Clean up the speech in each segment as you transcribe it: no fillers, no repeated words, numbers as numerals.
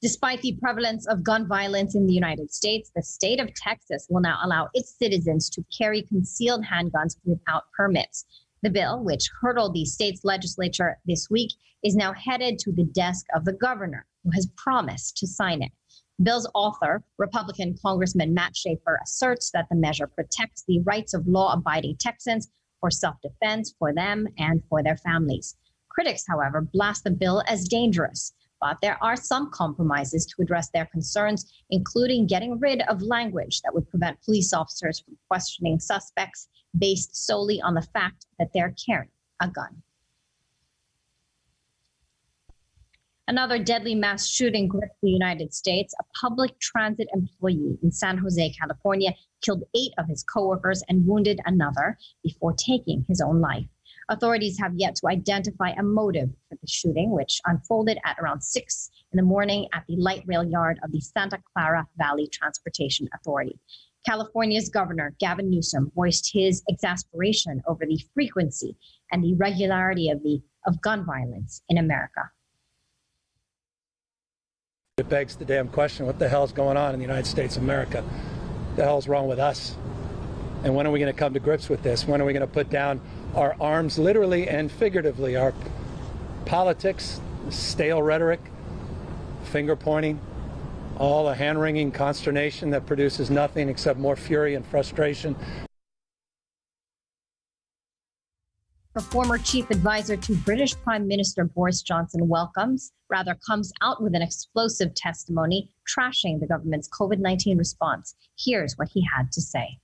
Despite the prevalence of gun violence in the United States, the state of Texas will now allow its citizens to carry concealed handguns without permits. The bill, which hurdled the state's legislature this week, is now headed to the desk of the governor, who has promised to sign it. The bill's author, Republican Congressman Matt Schaefer, asserts that the measure protects the rights of law-abiding Texans for self-defense for them and for their families. Critics, however, blast the bill as dangerous. But there are some compromises to address their concerns, including getting rid of language that would prevent police officers from questioning suspects based solely on the fact that they're carrying a gun. Another deadly mass shooting gripped the United States. A public transit employee in San Jose, California, killed 8 of his coworkers and wounded another before taking his own life. Authorities have yet to identify a motive for the shooting, which unfolded at around 6 in the morning at the light rail yard of the Santa Clara Valley Transportation Authority. California's Governor Gavin Newsom voiced his exasperation over the frequency and the regularity of gun violence in America. It begs the damn question, what the hell's going on in the United States of America? What the hell's wrong with us? And when are we going to come to grips with this? When are we going to put down our arms, literally and figuratively, our politics, stale rhetoric, finger pointing, all a hand-wringing consternation that produces nothing except more fury and frustration? The former chief advisor to British Prime Minister Boris Johnson comes out with an explosive testimony trashing the government's COVID-19 response. Here's what he had to say.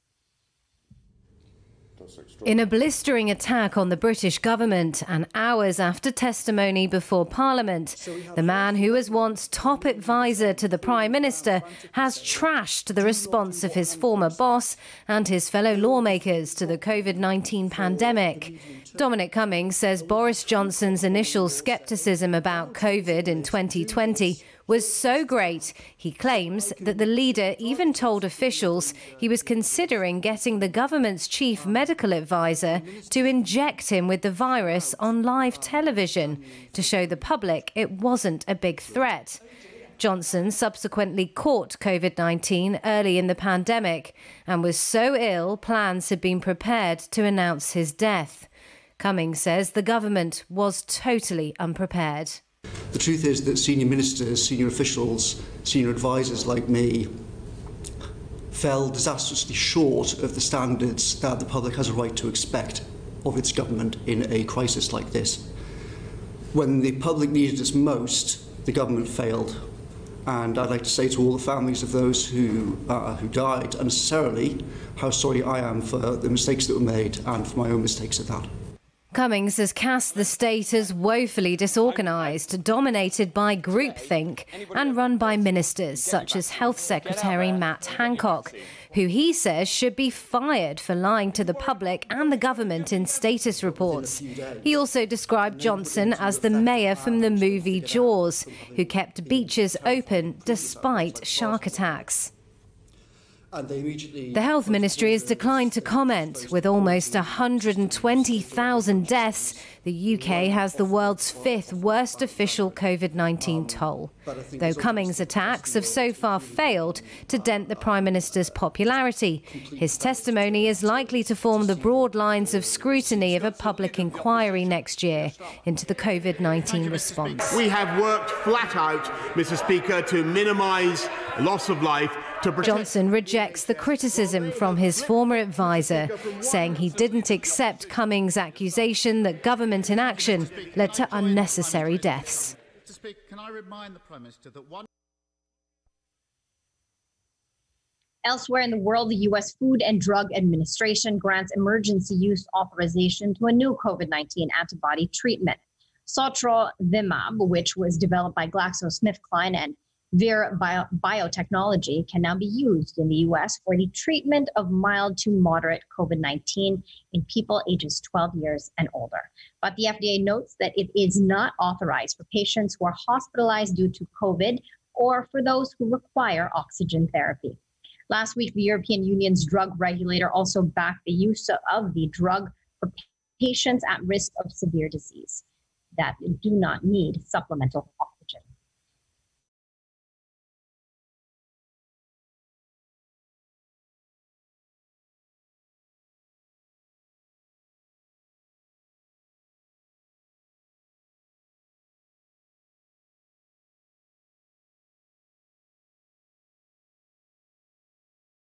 In a blistering attack on the British government and hours after testimony before Parliament, the man who was once top advisor to the Prime Minister has trashed the response of his former boss and his fellow lawmakers to the COVID-19 pandemic. Dominic Cummings says Boris Johnson's initial scepticism about COVID in 2020 was so great, he claims that the leader even told officials he was considering getting the government's chief medical advisor to inject him with the virus on live television to show the public it wasn't a big threat. Johnson subsequently caught COVID-19 early in the pandemic and was so ill plans had been prepared to announce his death. Cummings says the government was totally unprepared. The truth is that senior ministers, senior officials, senior advisors like me fell disastrously short of the standards that the public has a right to expect of its government in a crisis like this. When the public needed us most, the government failed. And I'd like to say to all the families of those who died unnecessarily how sorry I am for the mistakes that were made and for my own mistakes at that. Cummings has cast the state as woefully disorganised, dominated by groupthink and run by ministers such as Health Secretary Matt Hancock, who he says should be fired for lying to the public and the government in status reports. He also described Johnson as the mayor from the movie Jaws, who kept beaches open despite shark attacks. The Health Ministry has declined to comment. With almost 120,000 deaths, the UK has the world's 5th worst official COVID-19 toll. Though Cummings' attacks have so far failed to dent the Prime Minister's popularity, his testimony is likely to form the broad lines of scrutiny of a public inquiry next year into the COVID-19 response. We have worked flat out, Mr. Speaker, to minimise loss of life. Johnson rejects the criticism from his former advisor, saying he didn't accept Cummings' accusation that government inaction led to unnecessary deaths. Can I remind the Prime Minister that Elsewhere in the world, the U.S. Food and Drug Administration grants emergency use authorization to a new COVID-19 antibody treatment. Sotrovimab, which was developed by GlaxoSmithKline and Vir Biotechnology, can now be used in the U.S. for the treatment of mild to moderate COVID-19 in people ages 12 years and older. But the FDA notes that it is not authorized for patients who are hospitalized due to COVID or for those who require oxygen therapy. Last week, the European Union's drug regulator also backed the use of the drug for patients at risk of severe disease that do not need supplemental oxygen.